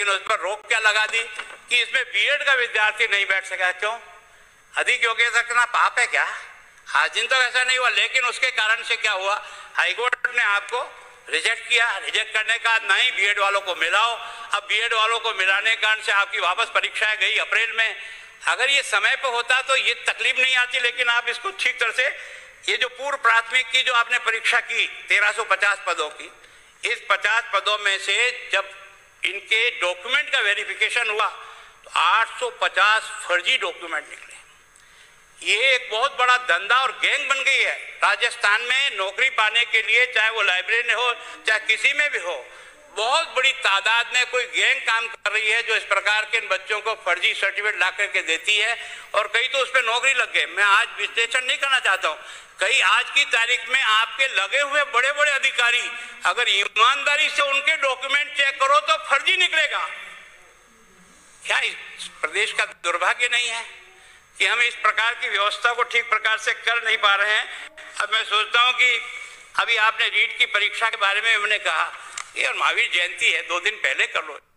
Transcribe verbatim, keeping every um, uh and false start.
लेकिन उस पर रोक क्या लगा दी कि इसमें बीएड का विद्यार्थी नहीं बैठ सका। क्यों? अधिक योग्यता रखना पाप है क्या? आज दिन तो ऐसा नहीं हुआ, लेकिन उसके कारण से क्या हुआ, हाईकोर्ट ने आपको रिजेक्ट किया। रिजेक्ट करने का नहीं, बीएड वालों को मिलाओ। अब बीएड वालों को मिलाने के कारण से आपकी वापस परीक्षाएं गई अप्रैल में। अगर ये समय पर होता तो ये तकलीफ नहीं आती, लेकिन आप इसको ठीक तरह से, ये जो पूर्व प्राथमिक की जो आपने परीक्षा की तेरह सौ पचास पदों की, इस पचास पदों में से जब इनके डॉक्यूमेंट का वेरिफिकेशन हुआ तो आठ सौ पचास फर्जी डॉक्यूमेंट निकले। ये एक बहुत बड़ा धंधा और गैंग बन गई है राजस्थान में नौकरी पाने के लिए, चाहे वो लाइब्रेरी में हो चाहे किसी में भी हो। बहुत बड़ी तादाद में कोई गैंग काम कर रही है जो इस प्रकार के इन बच्चों को फर्जी सर्टिफिकेट ला करके देती है, और कई तो उस पर नौकरी लग गए। मैं आज विश्लेषण नहीं करना चाहता हूँ, कई आज की तारीख में आपके लगे हुए बड़े बड़े अधिकारी अगर ईमानदारी से उनके डॉक्यूमेंट चेक करो तो फर्जी निकलेगा। क्या इस प्रदेश का दुर्भाग्य नहीं है कि हम इस प्रकार की व्यवस्था को ठीक प्रकार से कर नहीं पा रहे हैं? अब मैं सोचता हूं कि अभी आपने रीट की परीक्षा के बारे में हमने कहा, ये महावीर जयंती है, दो दिन पहले कर लो।